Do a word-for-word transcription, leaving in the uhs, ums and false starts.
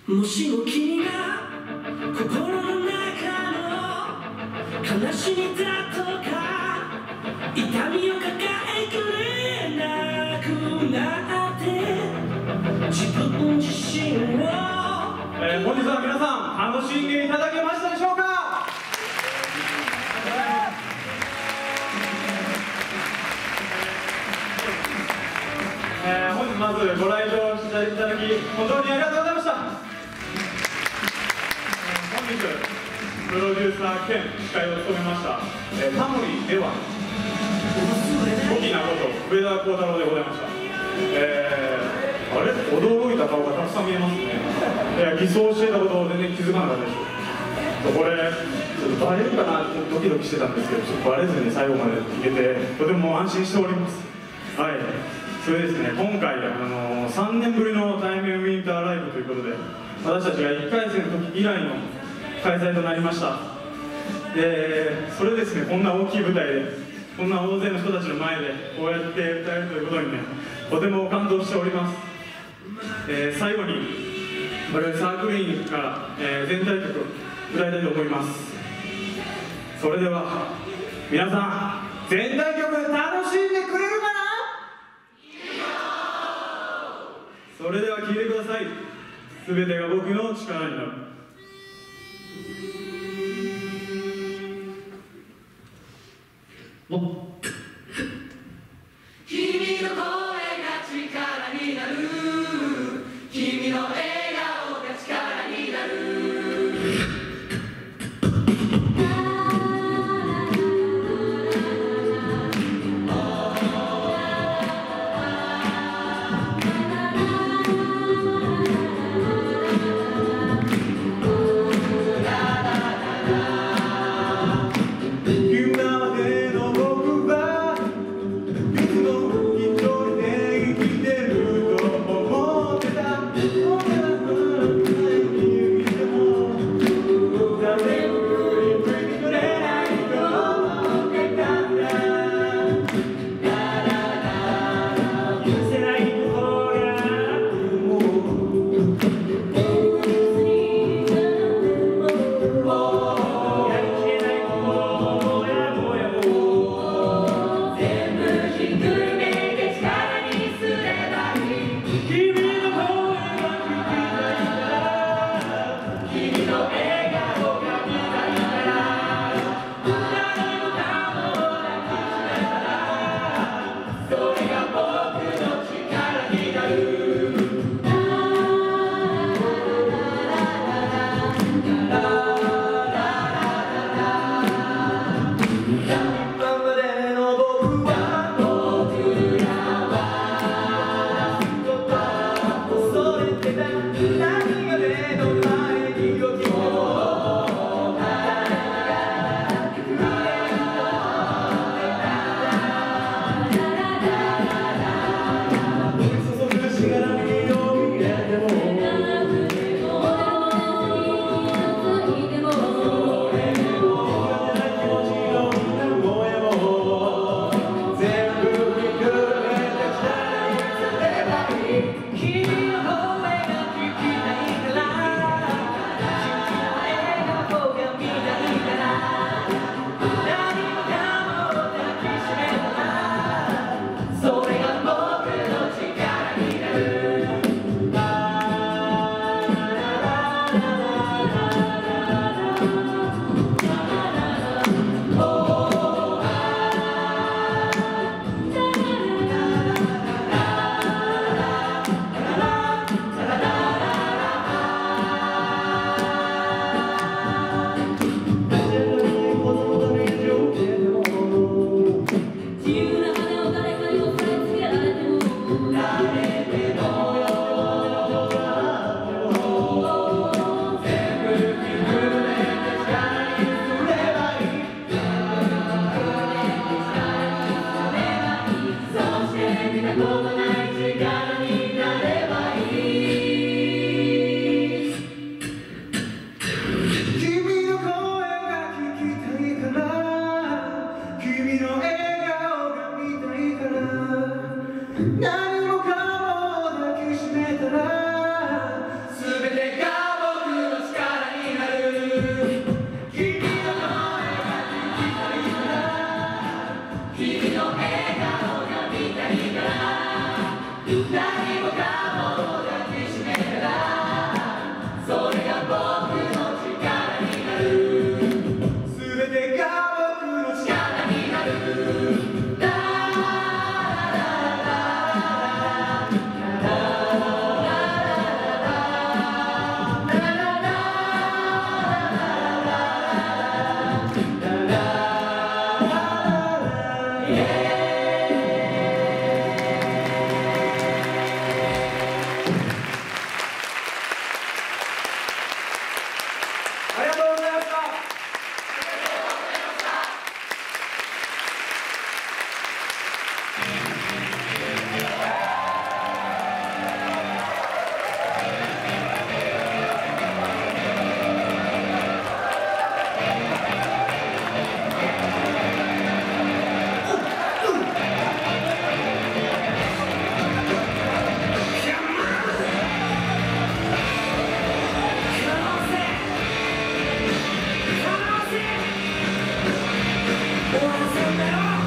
もしも君が心の中の悲しみだとか痛みを抱えきれなくなって自分自身を、 えー、本日は皆さん楽しんでいただけましたでしょうか。えー、本日まずご来場していただき本当にありがとうございました。本日プロデューサー兼司会を務めました、えー、タモリでは大きなこと上田幸太郎でございました。えー、あれ驚いた顔がたくさん見えますね。いや偽装してたことを全然気づかなかったでしょ。これちょっとバレるかなってドキドキしてたんですけど、ちょっとバレずに最後までいけてとても安心しております。はい、それですね、今回、あのー、さんねんぶりの対面ウィンターライブということで、私たちがいっかいせんの時以来の開催となりました。で、それですね、こんな大きい舞台で、こんな大勢の人たちの前で、こうやって歌えるということにね、とても感動しております。えー、最後に、我々サークル員から、えー、全体曲、歌いたいと思います。それでは、皆さん、全体曲楽しんでくれるかな？それでは聴いてください。すべてが僕の力になる。 君の声が力になる。君の笑顔が力になる。何もかも抱きしめたら全てがせんだよ